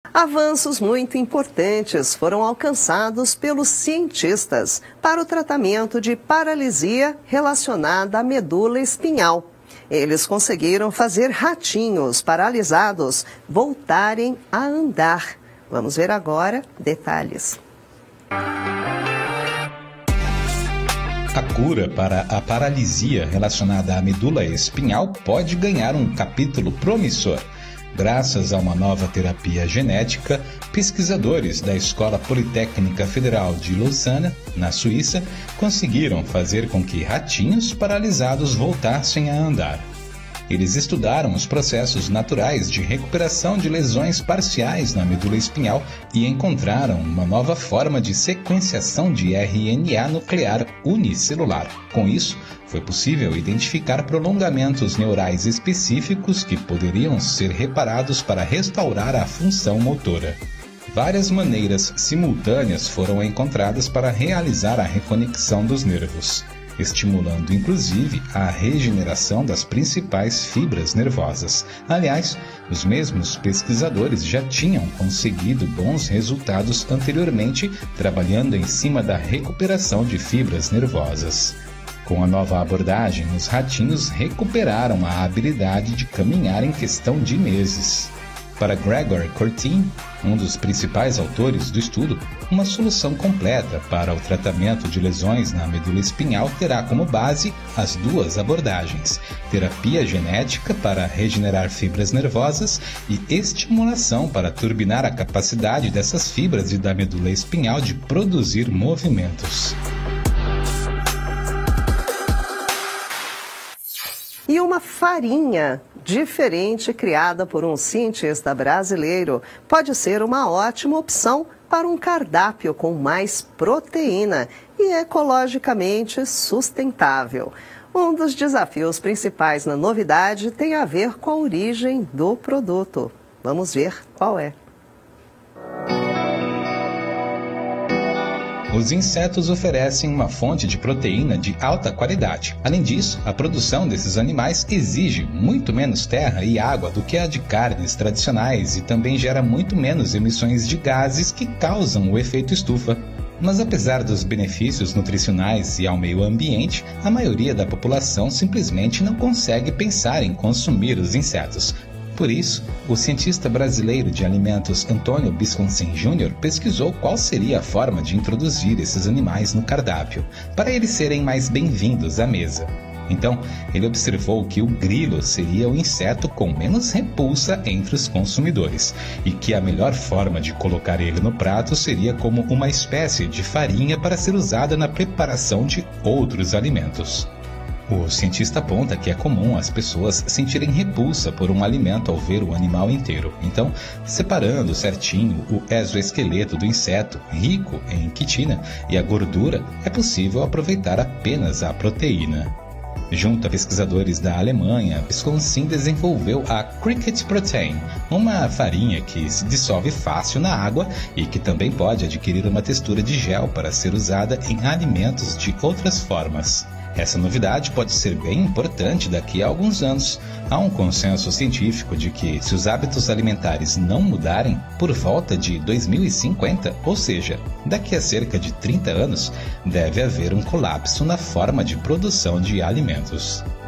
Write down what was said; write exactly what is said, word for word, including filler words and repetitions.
Avanços muito importantes foram alcançados pelos cientistas para o tratamento de paralisia relacionada à medula espinhal. Eles conseguiram fazer ratinhos paralisados voltarem a andar. Vamos ver agora detalhes. A cura para a paralisia relacionada à medula espinhal pode ganhar um capítulo promissor. Graças a uma nova terapia genética, pesquisadores da Escola Politécnica Federal de Lausanne, na Suíça, conseguiram fazer com que ratinhos paralisados voltassem a andar. Eles estudaram os processos naturais de recuperação de lesões parciais na medula espinhal e encontraram uma nova forma de sequenciação de R N A nuclear unicelular. Com isso, foi possível identificar prolongamentos neurais específicos que poderiam ser reparados para restaurar a função motora. Várias maneiras simultâneas foram encontradas para realizar a reconexão dos nervos, estimulando inclusive a regeneração das principais fibras nervosas. Aliás, os mesmos pesquisadores já tinham conseguido bons resultados anteriormente, trabalhando em cima da recuperação de fibras nervosas. Com a nova abordagem, os ratinhos recuperaram a habilidade de caminhar em questão de meses. Para Gregor Courtine, um dos principais autores do estudo, uma solução completa para o tratamento de lesões na medula espinhal terá como base as duas abordagens: terapia genética para regenerar fibras nervosas e estimulação para turbinar a capacidade dessas fibras e da medula espinhal de produzir movimentos. E uma farinha diferente criada por um cientista brasileiro pode ser uma ótima opção para um cardápio com mais proteína e ecologicamente sustentável. Um dos desafios principais na novidade tem a ver com a origem do produto. Vamos ver qual é. Os insetos oferecem uma fonte de proteína de alta qualidade. Além disso, a produção desses animais exige muito menos terra e água do que a de carnes tradicionais e também gera muito menos emissões de gases que causam o efeito estufa. Mas apesar dos benefícios nutricionais e ao meio ambiente, a maioria da população simplesmente não consegue pensar em consumir os insetos. Por isso, o cientista brasileiro de alimentos Antônio Bisconcin Júnior pesquisou qual seria a forma de introduzir esses animais no cardápio, para eles serem mais bem-vindos à mesa. Então, ele observou que o grilo seria o inseto com menos repulsa entre os consumidores, e que a melhor forma de colocar ele no prato seria como uma espécie de farinha para ser usada na preparação de outros alimentos. O cientista aponta que é comum as pessoas sentirem repulsa por um alimento ao ver o animal inteiro. Então, separando certinho o exoesqueleto do inseto, rico em quitina, e a gordura, é possível aproveitar apenas a proteína. Junto a pesquisadores da Alemanha, Bisconcin desenvolveu a Cricket Protein, uma farinha que se dissolve fácil na água e que também pode adquirir uma textura de gel para ser usada em alimentos de outras formas. Essa novidade pode ser bem importante daqui a alguns anos. Há um consenso científico de que, se os hábitos alimentares não mudarem, por volta de dois mil e cinquenta, ou seja, daqui a cerca de trinta anos, deve haver um colapso na forma de produção de alimentos.